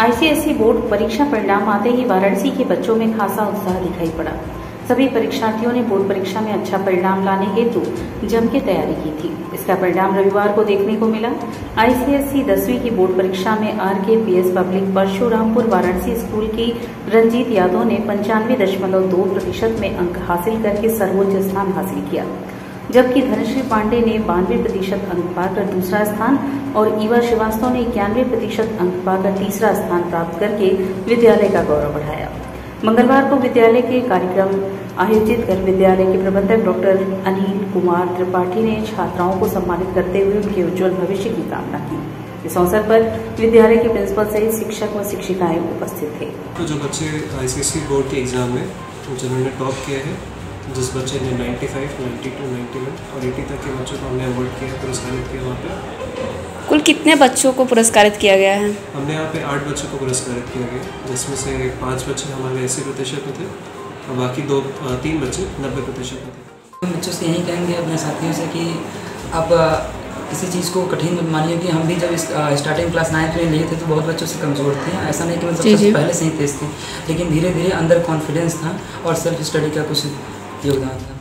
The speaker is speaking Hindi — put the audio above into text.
आईसीएसई बोर्ड परीक्षा परिणाम आते ही वाराणसी के बच्चों में खासा उत्साह दिखाई पड़ा। सभी परीक्षार्थियों ने बोर्ड परीक्षा में अच्छा परिणाम लाने हेतु जम के तैयारी की थी। इसका परिणाम रविवार को देखने को मिला। आईसीएसई 10वीं की बोर्ड परीक्षा में RKPS public Parshurampur Varanasi school की रंजीत यादव ने 95.2% में अंक हासिल करके सर्वोच्च स्थान हासिल किया, जबकि धनश्री पांडे ने 92% अंक पाकर दूसरा स्थान और ईवा श्रीवास्तव ने 91% अंक पाकर तीसरा स्थान प्राप्त करके विद्यालय का गौरव बढ़ाया। मंगलवार को विद्यालय के कार्यक्रम आयोजित कर विद्यालय के प्रबंधक डॉक्टर अनिल कुमार त्रिपाठी ने छात्राओं को सम्मानित करते हुए उनके उज्जवल भविष्य की कामना की। इस अवसर पर विद्यालय के प्रिंसिपल सहित शिक्षक व शिक्षिकाएं उपस्थित थे। तो जो बच्चे आईसीएसई बोर्ड के एग्जाम में जिन्होंने टॉप किया है, जिस बच्चे ने 95, 92, 91 और 80 तक के बच्चों को हमने अवार्ड किया, पुरस्कारित किया। वहाँ पे कुल कितने बच्चों को पुरस्कारित किया गया है? हमने यहाँ पे 8 बच्चों को पुरस्कारित किया गया, जिसमें से 5 बच्चे हमारे 80% में थे और बाकी 3 बच्चे 90% में थे। हम बच्चों से यही कहेंगे अपने साथियों से कि आप किसी चीज़ को कठिन मत मानिए कि हम भी जब स्टार्टिंग क्लास 9th में लिए थे तो बहुत बच्चों से कमज़ोर थे। ऐसा नहीं कि मतलब सबसे पहले से ही तेज थे, लेकिन धीरे धीरे अंदर कॉन्फिडेंस था और सेल्फ स्टडी का कुछ योगदान था।